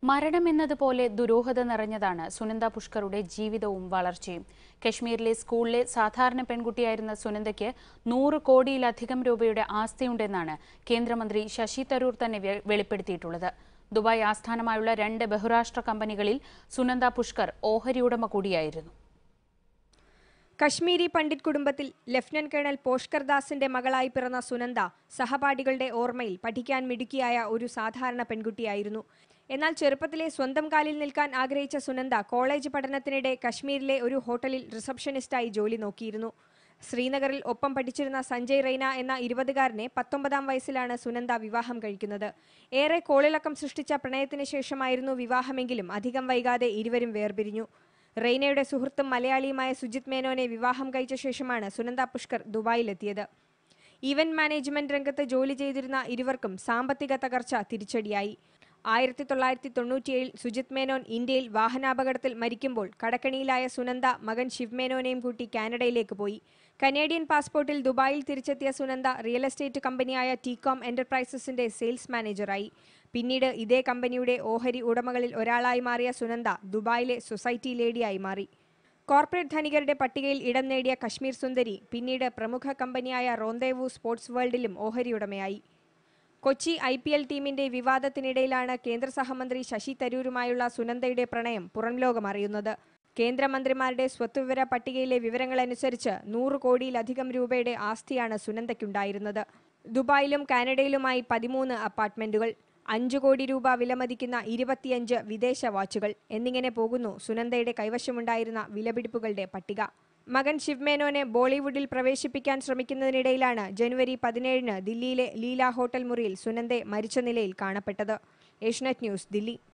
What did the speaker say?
മരണമെന്നതുപോലെ ദുരൂഹത നിറഞ്ഞതാണ് സുനന്ദ പുഷ്കറുടെ ജീവിതവും വളർച്ചയും. കശ്മീരിലെ സ്കൂളിലെ സാധാരണ പെൺകുട്ടിയായിരുന്ന സുനന്ദയ്ക്ക് 100 കോടിയിലധികം രൂപയുടെ ആസ്തിയുണ്ടെന്നാണ് കേന്ദ്രമന്ത്രി ശശി തരൂർ തന്നെ വെളിപ്പെടുത്തിയിട്ടുള്ളത്. ദുബായ് ആസ്ഥാനമായുള്ള 2 ബഹുരാഷ്ട്ര കമ്പനികളിൽ സുനന്ദ പുഷ്കർ ഓഹരി ഉടമ കൂടിയായിരുന്നു. കശ്മീരി പണ്ഡിറ്റ് കുടുംബത്തിൽ ലഫ്റ്റനന്റ് കേണൽ പോഷ്കർ ദാസിന്റെ മകളായി പിറന്ന സുനന്ദ സഹപാഠികളുടെ ഓർമ്മയിൽ പഠിക്കാൻ മിടുക്കിയായ ഒരു സാധാരണ പെൺകുട്ടിയായിരുന്നു. എന്നാൽ ചെറുപ്പത്തിലെ സ്വന്തം കാലിൽ നിൽക്കാൻ ആഗ്രഹിച്ച സുനന്ദ കോളേജ് പഠനത്തിനിടെ കശ്മീരിലെ ഒരു ഹോട്ടലിൽ റിസപ്ഷനിസ്റ്റായി ജോലി നോക്കിയിരുന്നു. ശ്രീനഗറിൽ ഒപ്പം പഠിച്ചിരുന്ന സഞ്ജയ് റെയ്ന എന്ന 20-കാരനെ 19-ാം വയസ്സിലാണ് സുനന്ദ വിവാഹം കഴിക്കുന്നത്. ഏറെ കോളിളക്കം സൃഷ്ടിച്ച പ്രണയത്തിന് ശേഷമായിരുന്നു വിവാഹമെങ്കിലും അധികം വൈകാതെ ഇരുവരും വേർപിരിഞ്ഞു. റെയ്നയുടെ സുഹൃത്തും മലയാളിയുമായ സുജിത് മേനോനെ വിവാഹം കഴിച്ച ശേഷമാണ് സുനന്ദ പുഷ്കർ ദുബായിലെത്തിയത്. ഈവന്റ് മാനേജ്മെന്റ് രംഗത്ത് ജോലി ചെയ്തിരുന്ന ഇരുവർക്കും സാമ്പത്തിക തകർച്ച തിരിച്ചടിയായി. 1997 സുജിത് മേനോൻ ഇന്ത്യയിൽ വാഹനാപകടത്തിൽ മരിക്കുമ്പോൾ കടക്കണിയിലായ സുനന്ദ മകൻ ശിവ് മേനോനെയും കൂട്ടി കാനഡയിലേക്ക് പോയി. കനേഡിയൻ പാസ്പോർട്ടിൽ ദുബായിൽ തിരിച്ചെത്തിയ സുനന്ദ റിയൽ എസ്റ്റേറ്റ് കമ്പനിയായ ടീകോം എന്റർപ്രൈസസിന്റെ സെയിൽസ് മാനേജറായി. പിന്നീട് ഇതേ കമ്പനിയുടെ ഓഹരി ഉടമകളിൽ ഒരാളായി മാറിയ സുനന്ദ ദുബായിലെ സൊസൈറ്റി ലേഡിയായി മാറി. കോർപ്പറേറ്റ് ധനികരുടെ പട്ടികയിൽ ഇടം നേടിയ കശ്മീർ സുന്ദരി പിന്നീട് പ്രമുഖ കമ്പനിയായ റോന്തേവു സ്പോർട്സ് വേൾഡിലും ഓഹരിയുടമയായി. കൊച്ചി IPL ടീമിന്റെ വിവാദത്തിനിടയിലാണ് കേന്ദ്ര സഹമന്ത്രി ശശി തരൂരുമായുള്ള സുനന്ദയുടെ പ്രണയം പുറംലോകം അറിയുന്നത്. കേന്ദ്രമന്ത്രിമാരുടെ സ്വത്തുവിവര പട്ടികയിലെ വിവരങ്ങളനുസരിച്ച് 100 കോടിയിലധികം രൂപയുടെ ആസ്തിയാണ് സുനന്ദയ്ക്കുണ്ടായിരുന്നത്. ദുബായിലും കാനഡയിലുമായി 13 അപ്പാർട്ട്മെന്റുകൾ, 5 കോടി രൂപ വിലമതിക്കുന്ന 25 വിദേശ വാച്ചുകൾ എന്നിങ്ങനെ പോകുന്നു സുനന്ദയുടെ കൈവശമുണ്ടായിരുന്ന വിലപിടിപ്പുകളുടെ പട്ടിക. മകൻ ശിവ് മേനോനെ ബോളിവുഡിൽ പ്രവേശിപ്പിക്കാൻ ശ്രമിക്കുന്നതിനിടയിലാണ് ജനുവരി 17-ന് ദില്ലിയിലെ ലീല ഹോട്ടൽ മുറിയിൽ സുനന്ദയെ മരിച്ച നിലയിൽ കാണപ്പെട്ടത്. ഏഷ്യാനെറ്റ് ന്യൂസ്, ദില്ലി.